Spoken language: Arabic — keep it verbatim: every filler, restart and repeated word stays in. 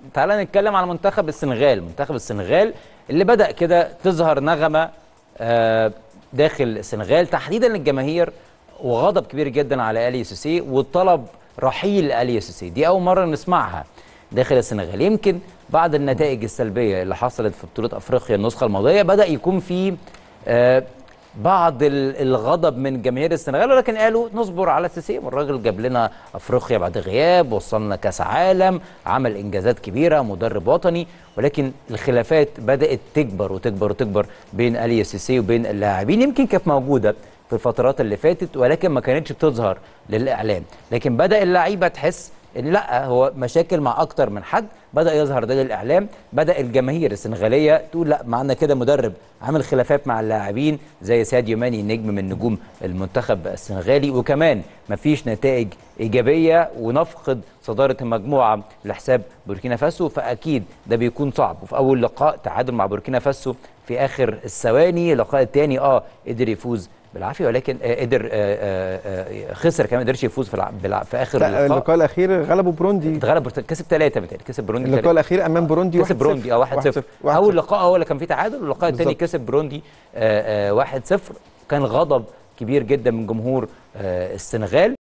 تعالى نتكلم على منتخب السنغال. منتخب السنغال اللي بدأ كده تظهر نغمة داخل السنغال تحديدا للجماهير، وغضب كبير جدا على اليو سيسي وطلب رحيل اليو سيسي. دي أول مرة نسمعها داخل السنغال. يمكن بعد النتائج السلبية اللي حصلت في بطولة أفريقيا النسخة الماضية بدأ يكون في بعض الغضب من جماهير السنغال، ولكن قالوا نصبر على سيسي، والراجل جاب لنا افريقيا بعد غياب، وصلنا كاس عالم، عمل انجازات كبيره، مدرب وطني. ولكن الخلافات بدات تكبر وتكبر وتكبر بين اليو سيسي وبين اللاعبين. يمكن كانت موجوده في الفترات اللي فاتت ولكن ما كانتش بتظهر للاعلام، لكن بدا اللعيبه تحس ان لا، هو مشاكل مع اكتر من حد، بدا يظهر ده للاعلام، بدا الجماهير السنغاليه تقول لا، معنا كده مدرب عامل خلافات مع اللاعبين زي ساديو ماني نجم من نجوم المنتخب السنغالي، وكمان مفيش نتائج ايجابيه ونفقد صداره المجموعه لحساب بوركينا فاسو، فاكيد ده بيكون صعب. وفي اول لقاء تعادل مع بوركينا فاسو في اخر الثواني، اللقاء الثاني اه قدر يفوز بالعافيه، ولكن آه قدر آه آه خسر كمان، ما قدرش يفوز في الع... في اخر اللقاء. اللقاء الاخير غلبوا بروندي، اتغلب كسب ثلاثه بالتالي، كسب بروندي. اللقاء الاخير امام بروندي كسب بروندي اه واحد صفر. اول لقاء هو اللي كان فيه تعادل، واللقاء الثاني كسب بروندي واحد صفر. كان غضب كبير جدا من جمهور آه السنغال.